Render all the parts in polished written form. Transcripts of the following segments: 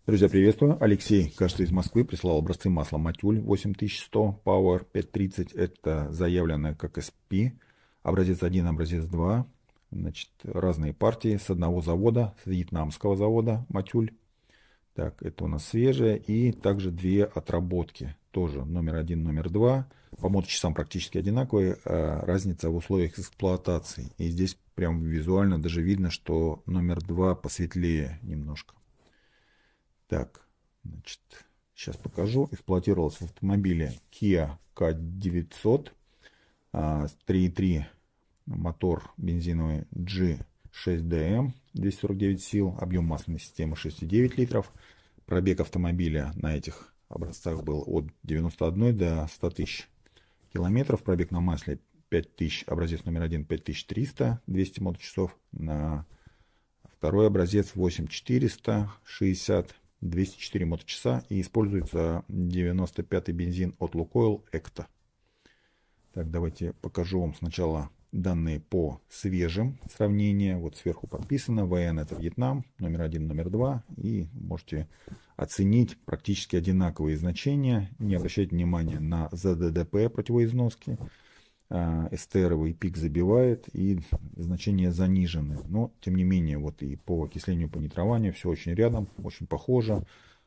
Друзья, приветствую. Алексей, кажется, из Москвы прислал образцы масла Матюль 8100 Power 530. Это заявленное как SP. Образец 1, образец 2. Значит, разные партии с одного завода, с вьетнамского завода Матюль. Так, это у нас свежее. И также две отработки. Тоже номер 1, номер 2. По моточасам практически одинаковые. Разница в условиях эксплуатации. И здесь прям визуально даже видно, что номер 2 посветлее немножко. Так, значит, сейчас покажу. Эксплуатировался в автомобиле Kia K900, 3.3 мотор бензиновый G6DM, 249 сил, объем масляной системы 6,9 литров. Пробег автомобиля на этих образцах был от 91 до 100 тысяч километров. Пробег на масле 5000, образец номер 1 5300, 200 моточасов. На второй образец 8460, 204 моточаса, и используется 95-й бензин от Lukoil Ekta. Так, давайте покажу вам сначала данные по свежим сравнения. Вот сверху подписано. ВН это Вьетнам, номер 1, номер 2. И можете оценить практически одинаковые значения. Не обращайте внимания на ЗДДП противоизноски. Эстеровый пик забивает и значения занижены. Но, тем не менее, вот и по окислению, по нитрованию все очень рядом, очень похоже.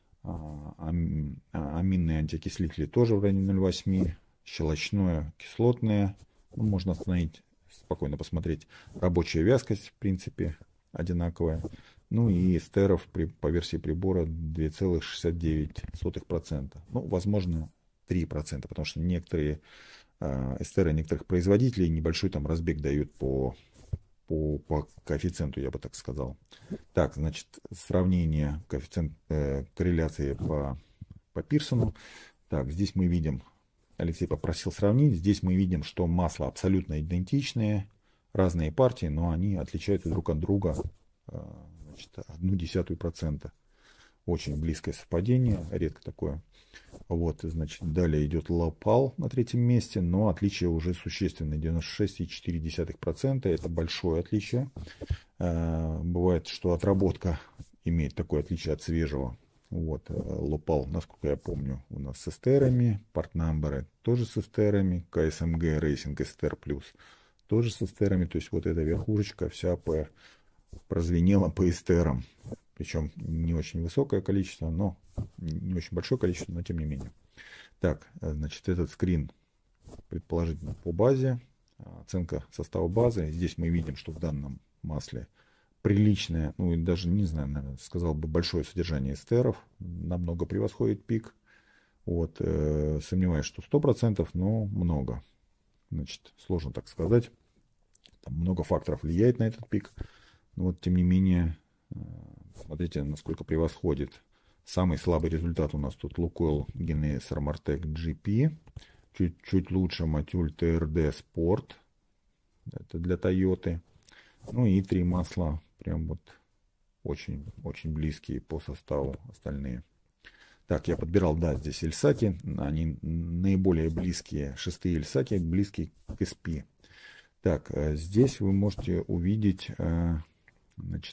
Аминные антиокислители тоже в районе 0,8. Щелочное, кислотное. Ну, можно остановить, спокойно посмотреть. Рабочая вязкость, в принципе, одинаковая. Ну и эстеров по версии прибора 2,69%. Ну, возможно, 3%, потому что некоторые эстеры некоторых производителей небольшой там разбег дают по коэффициенту, я бы так сказал. Так, значит, сравнение коэффициент корреляции по Пирсону. Так, здесь мы видим, Алексей попросил сравнить, здесь мы видим, что масла абсолютно идентичные, разные партии, но они отличаются друг от друга, значит, 0,1%. Очень близкое совпадение, редко такое. Вот, значит, далее идет Лопал на третьем месте, но отличие уже существенное, 96,4%. Это большое отличие. Бывает, что отработка имеет такое отличие от свежего. Вот, Лопал, насколько я помню, у нас с эстерами, партнамберы тоже с эстерами, КСМГ Racing Эстер Плюс тоже с эстерами. То есть вот эта верхушечка вся прозвенела по эстерам. Причем не очень высокое количество, но не очень большое количество, но тем не менее. Так, значит, этот скрин предположительно по базе. Оценка состава базы. Здесь мы видим, что в данном масле приличное, ну и даже, не знаю, наверное, сказал бы, большое содержание эстеров. Намного превосходит пик. Вот, сомневаюсь, что 100%, но много. Значит, сложно так сказать. Там много факторов влияет на этот пик. Но вот, тем не менее, смотрите, насколько превосходит. Самый слабый результат у нас тут Lukoil Genesis Armortec GP. Чуть лучше Матюль TRD Sport. Это для Toyota. Ну и три масла прям вот очень близкие по составу остальные. Так, я подбирал, да, здесь Эльсаки. Они наиболее близкие. Шестые Эльсаки близкие к SP. Так, здесь вы можете увидеть, значит,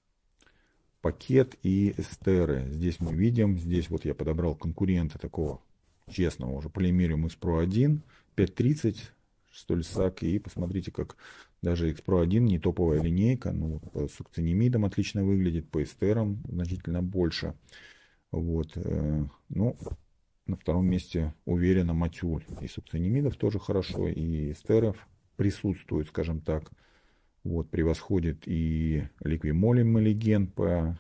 пакет и эстеры. Здесь мы видим, здесь вот я подобрал конкурента такого честного уже, Polymerum X-Pro 1, 530, что ли, САК. И посмотрите, как даже X-Pro 1 не топовая линейка, но по сукцинимидам отлично выглядит, по эстерам значительно больше. Вот, ну, на втором месте уверенно Матюль. И сукцинимидов тоже хорошо, и эстеров присутствует, скажем так. Вот, превосходит и Liqui-Moly Meligen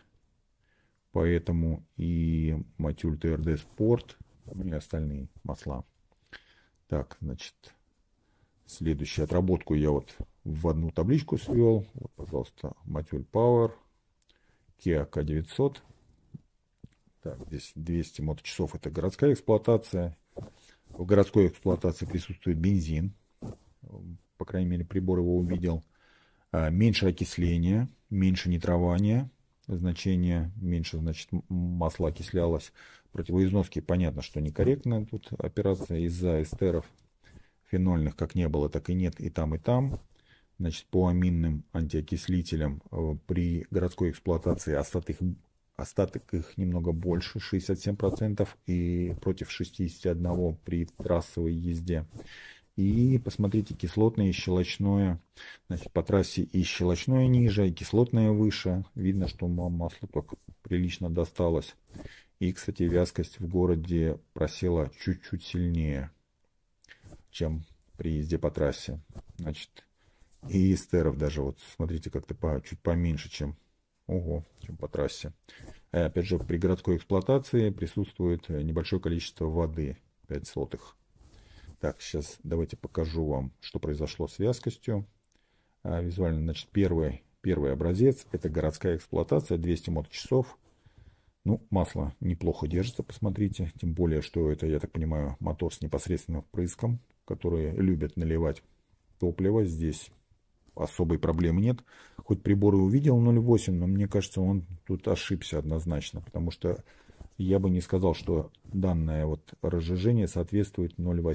поэтому и Матюль TRD Sport, ну и остальные масла. Так, значит, следующую отработку я вот в одну табличку свел. Вот, пожалуйста, Матюль Power, Kia K900. Так, здесь 200 моточасов, это городская эксплуатация. В городской эксплуатации присутствует бензин. По крайней мере, прибор его увидел. Меньше окисления, меньше нитрования, значение меньше, значит, масло окислялось. Противоизноски, понятно, что некорректная тут операция из-за эстеров фенольных, как не было, так и нет, и там, и там. Значит, по аминным антиокислителям при городской эксплуатации остатых остаток их немного больше, 67%, и против 61% при трассовой езде. И посмотрите, кислотное и щелочное. Значит, по трассе и щелочное ниже, и кислотное выше. Видно, что масло так прилично досталось. И, кстати, вязкость в городе просела чуть-чуть сильнее, чем при езде по трассе. Значит, и эстеров даже, вот смотрите, как-то чуть поменьше, чем по трассе. Опять же, при городской эксплуатации присутствует небольшое количество воды, 5 сотых. Так, сейчас давайте покажу вам, что произошло с вязкостью. Визуально, значит, первый образец, это городская эксплуатация, 200 моточасов. Ну, масло неплохо держится, посмотрите. Тем более, что это, я так понимаю, мотор с непосредственным впрыском, которые любят наливать топливо. Здесь особой проблемы нет. Хоть прибор и увидел 0,8, но мне кажется, он тут ошибся однозначно, потому что я бы не сказал, что данное вот разжижение соответствует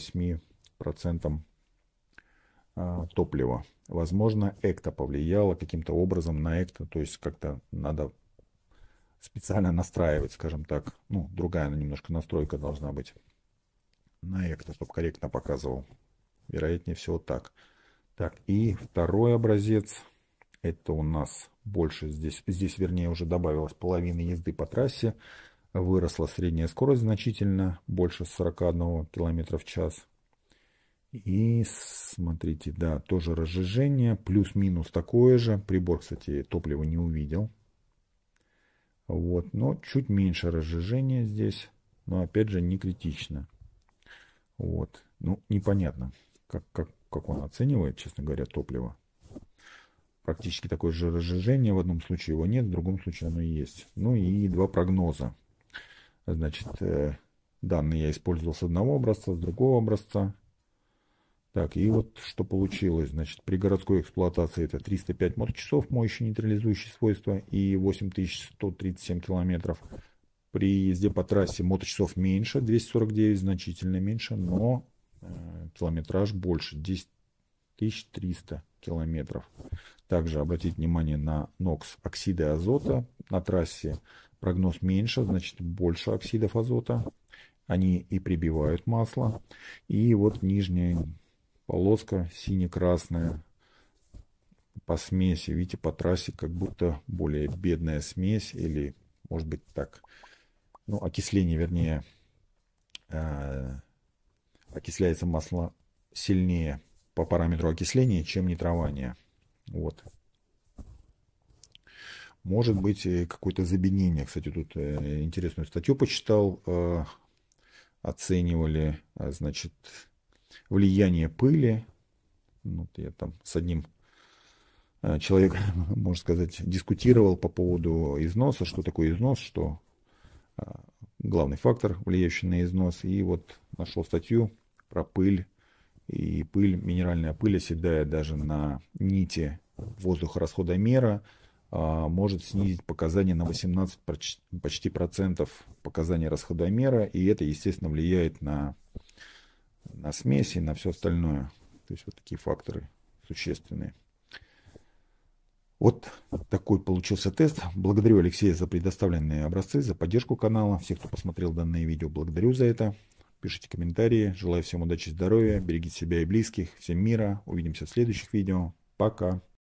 0,8% топлива. Возможно, экто повлияло каким-то образом на экто, то есть как-то надо специально настраивать, скажем так. Ну, другая немножко настройка должна быть на экто, чтобы корректно показывал. Вероятнее всего так. Так, и второй образец. Это у нас больше здесь вернее, уже добавилась половина езды по трассе. Выросла средняя скорость значительно, больше 41 км в час. И смотрите, да, тоже разжижение, плюс-минус такое же. Прибор, кстати, топлива не увидел. Вот, но чуть меньше разжижения здесь, но опять же не критично. Вот, ну непонятно, как он оценивает, честно говоря, топливо. Практически такое же разжижение, в одном случае его нет, в другом случае оно есть. Ну и два прогноза. Значит, данные я использовал с одного образца, с другого образца. Так, и вот что получилось. Значит, при городской эксплуатации это 305 моточасов, моющие нейтрализующие свойства, и 8137 километров. При езде по трассе моточасов меньше, 249, значительно меньше, но километраж больше, 10 300 километров. Также обратите внимание на NOx, оксиды азота на трассе. Прогноз меньше, значит больше оксидов азота. Они и прибивают масло. И вот нижняя полоска сине-красная по смеси. Видите, по трассе как будто более бедная смесь. Или может быть так. Ну, окисление, вернее, окисляется масло сильнее по параметру окисления, чем нитрование. Вот. Может быть какое-то забеднение. Кстати, тут интересную статью почитал. Оценивали, значит, влияние пыли. Вот я там с одним человеком, можно сказать, дискутировал по поводу износа. Что такое износ, что главный фактор, влияющий на износ. И вот нашел статью про пыль. И пыль, минеральная пыль, оседая даже на нити воздухорасходомера, может снизить показания на 18 почти процентов показаний расходомера. И это, естественно, влияет на смесь и на все остальное. То есть вот такие факторы существенные. Вот такой получился тест. Благодарю Алексея за предоставленные образцы, за поддержку канала. Всех, кто посмотрел данное видео, благодарю за это. Пишите комментарии. Желаю всем удачи и здоровья. Берегите себя и близких. Всем мира. Увидимся в следующих видео. Пока.